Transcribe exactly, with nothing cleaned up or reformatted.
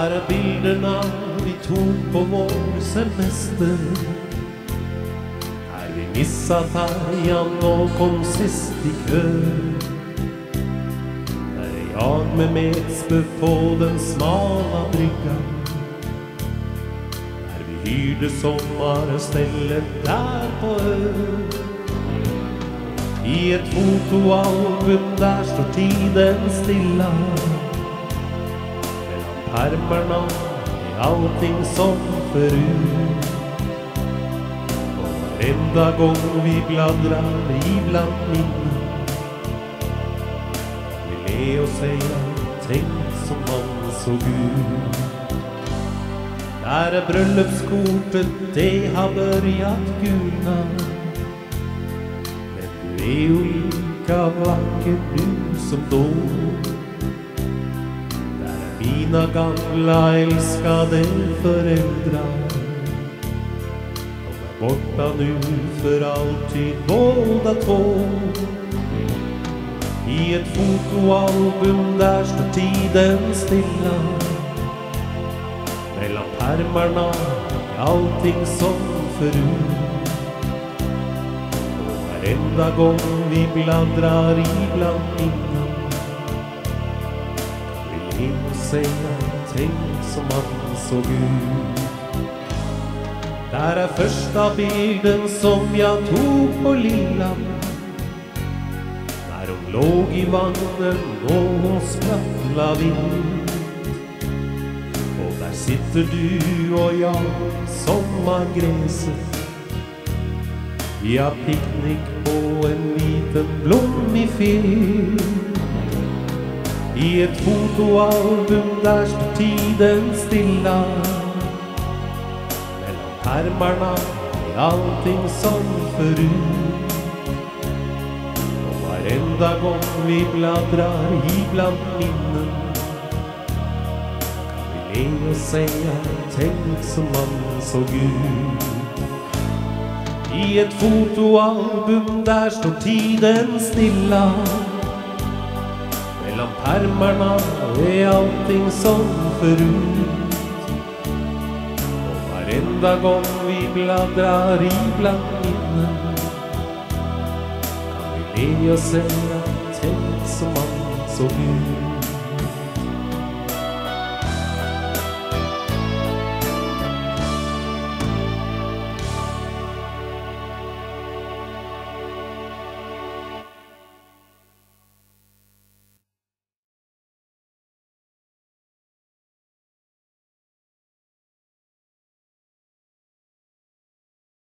Där är bilderna vi tog på vår semester. Här vi missat färjan och kom sist i kö. Där är jag med metspö på den smala bryggan. Där vi hyrde sommarstället där på ö. I ett fotoalbum där står tiden stilla. Pärmarna är allting som förut. Och varenda gång vi bläddrar ibland minnen vi le och säga, tänk som man såg ut. Där är bröllopskortet, det har börjat gulna. Men du är ju lika vacker nu som då. Mina gamla älskade föräldrar, de är borta nu för alltid båda två. I ett fotoalbum där står tiden stilla. Mellan pärmarna är allting som förut. Och varenda gång vi bläddrar ibland minnen och säga, tänk som man såg ut. Där är första bilden som jag tog på lillan. När hon låg i vagnen och hon sprattla vilt. Och där sitter du och jag i sommargräset. Vi har picknick på en liten blommig filt. I ett fotoalbum där står tiden stilla. Mellan pärmarna är allting som förut. Och varenda gång vi bläddrar ibland minnen kan vi le och säga, tänk som man såg ut. I ett fotoalbum där står tiden stilla. Mellan pärmarna är allting som förut. Och varenda gång vi bläddrar ibland minnen kan vi le och säga, tänk som man såg ut.